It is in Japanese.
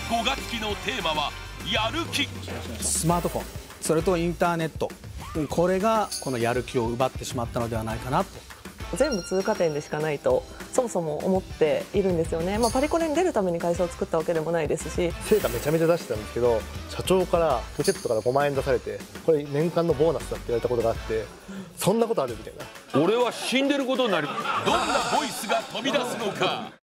5月期のテーマはやる気。 スマートフォン、それとインターネット、これがこのやる気を奪ってしまったのではないかなと。 全部通過点でしかないとそもそも思っているんですよね。パリコレに出るために会社を作ったわけでもないですし、 成果めちゃめちゃ出してたんですけど、社長からポケットから5万円出されて、これ年間のボーナスだって言われたことがあって、そんなことあるみたいな。 俺は死んでることになる。どんなボイスが飛び出すのか。